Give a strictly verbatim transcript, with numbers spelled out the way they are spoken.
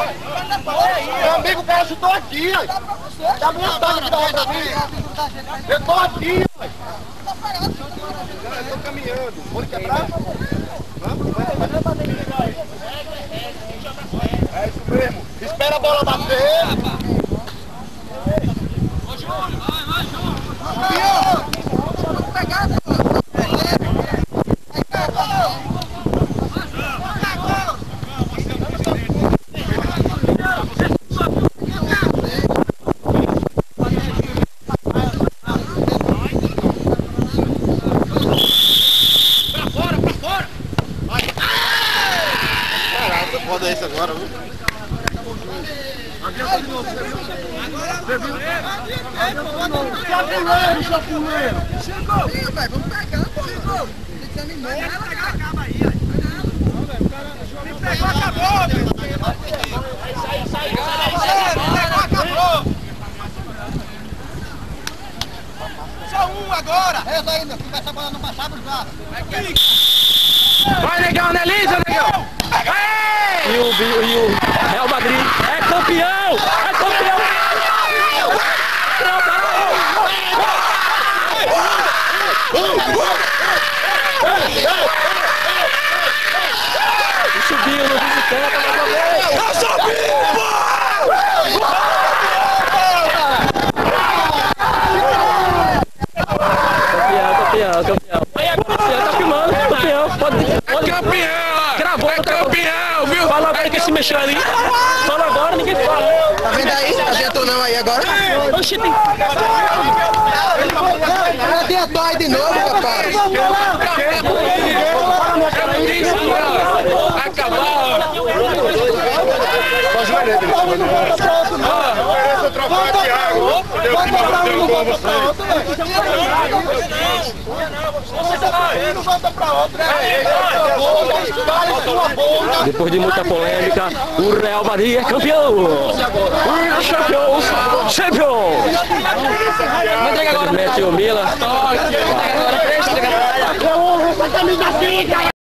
Meu amigo, o cara chutou aqui, ó. Tá mostrando aqui da roda mim. Eu tô aqui, ó. Eu tô caminhando. Vou quebrar? Vamos? É isso mesmo. Espera a bola bater. Vai, vai, Júlio. Vamos pegar, pô. Foda isso agora, viu? Chapuleiro, chapuleiro! Chegou! Sim, velho, vamos pegar, pô! Chegou! Você desanimou! Acaba aí, aí. Quem pegou, acabou, meu! Sai, sai, sai! Quem pegou, acabou! Só um agora! Essa aí, meu filho, essa bola não passava os lados! Vai, negão, anelisa, negão! E o, e o Real Madrid é campeão! É campeão! E subiu no visitante mais uma vez! Eu subi, pô! Campeão, campeão, campeão! Você tá filmando, campeão! Pode, pode. É campeão! Gravou, é campeão, viu? Fala agora que se mexeu ali. Fala agora, ninguém fala. Tá vendo aí? Tá dentro não aí agora? Oxi, tem... Ela tem a toalha de novo, rapaz! Acabar! Eu trocar de água. Eu que não com você. Não volta pra outra. Depois de muita polêmica, o Real Madrid é campeão! O Champions! Champions! Mete o Mila.